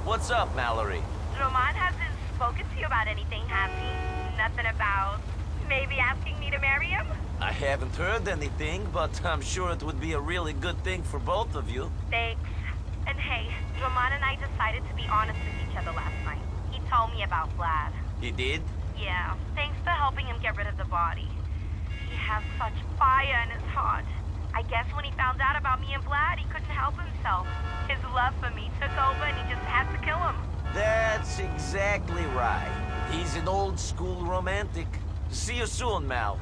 What's up, Mallory? Roman hasn't spoken to you about anything, has he? Nothing about maybe asking me to marry him? I haven't heard anything, but I'm sure it would be a really good thing for both of you. Thanks. And hey, Roman and I decided to be honest with each other last night. He told me about Vlad. He did? Yeah, thanks for helping him get rid of the body. He has such fire in his heart. I guess when he found out about me and Vlad, he couldn't help himself. His love for me took over and he just had to kill him. That's exactly right. He's an old-school romantic. See you soon, Mal.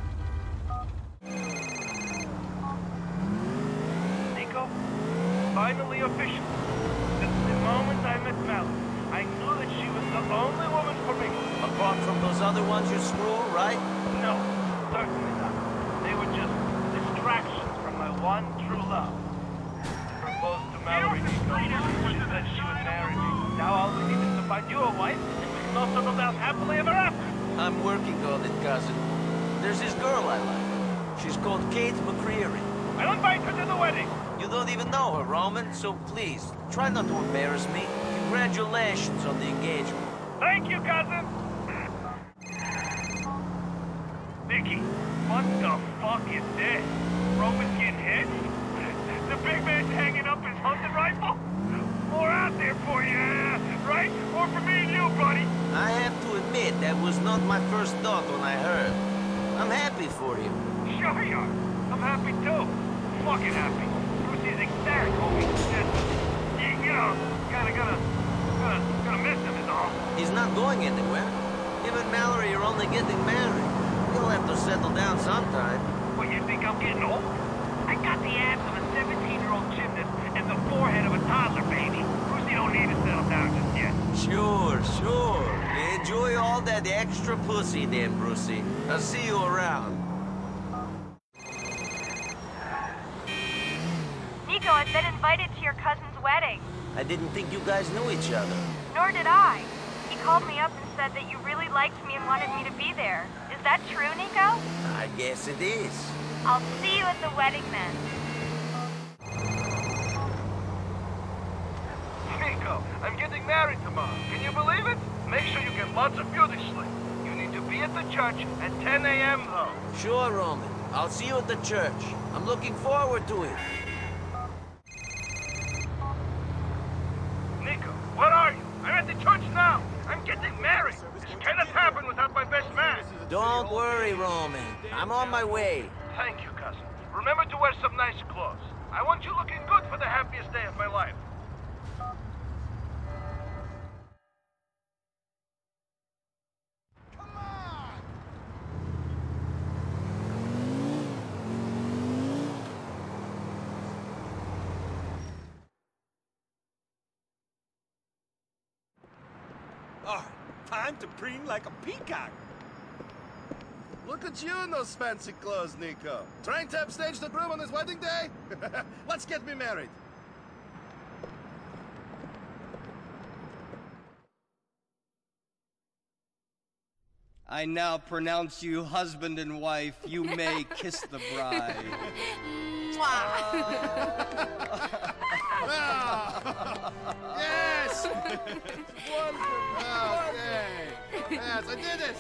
Nico, finally official. Since the moment I met Mel, I knew that she was the only woman for me. Apart from those other ones you screw, right? No, certainly not. They were just distractions from my one true love. I proposed to Mallory, Nico. She said she would marry me. Now all we need is to find you a wife, and we can all settle down happily ever after. I'm working on it, cousin. There's this girl I like. She's called Kate McCreary. I'll invite her to the wedding. You don't even know her, Roman, so please, try not to embarrass me. Congratulations on the engagement. Thank you, cousin. Nicky, what the fuck is this? Roman's getting hit? The big man's hanging up his hunting rifle? More out there for you, right? Or for me and you, buddy? I have to admit, that was not my first thought when I heard. I'm happy for you. Sure you are. I'm happy too. Fucking happy. Brucey's ecstatic, homie. Just, you know, gonna miss him is all. He's not going anywhere. Him and Mallory are only getting married. You'll have to settle down sometime. What, you think I'm getting old? I got the abs of a 17-year-old gymnast and the forehead of a toddler, baby. Brucey don't need to settle down just yet. Sure. Enjoy all that extra pussy then, Brucey. I'll see you around. Nico, I've been invited to your cousin's wedding. I didn't think you guys knew each other. Nor did I. He called me up and said that you really liked me and wanted me to be there. Is that true, Nico? I guess it is. I'll see you at the wedding then. Nico, I'm getting married tomorrow. Can you believe it? Make sure you get lots of beauty sleep. You need to be at the church at 10 a.m. though. Sure, Roman. I'll see you at the church. I'm looking forward to it. Nico, what are you? I'm at the church now. I'm getting married. This cannot happen without my best man. Don't worry, Roman. I'm on my way. Thank you, cousin. Remember to wear some nice clothes. I want you looking good for the happiest day of my life. Time to preen like a peacock. Look at you in those fancy clothes, Nico. Trying to upstage the groom on his wedding day? Let's get me married. I now pronounce you husband and wife. You may kiss the bride. Yes! Wonderful! Okay. Yes, I did it!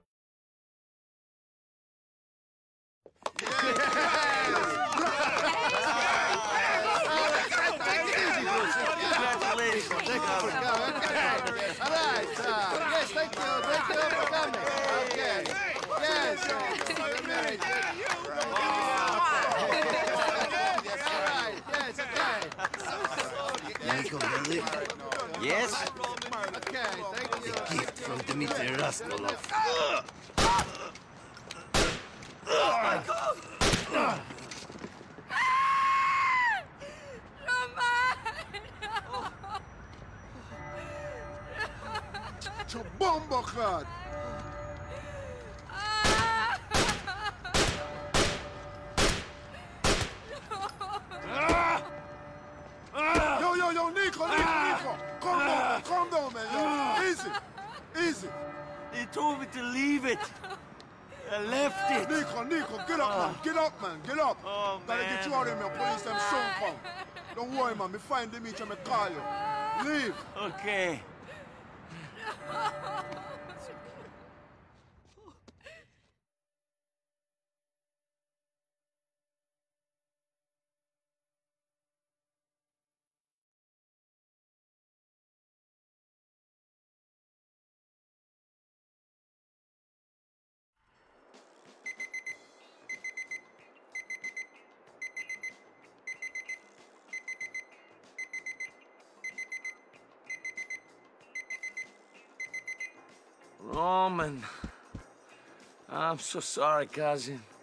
Yes? Okay, thank you. The gift from Dmitri Raskolov. Oh my God! Bomba gaat! Yo, Nico! Calm down, man. Easy. He told me to leave it. I left it. Nico, get up, man. Oh, Gotta man. get you out of here, police them soon come. Don't worry, man. Me find Dimitri and me call you. Leave. Okay. Roman. I'm so sorry, cousin.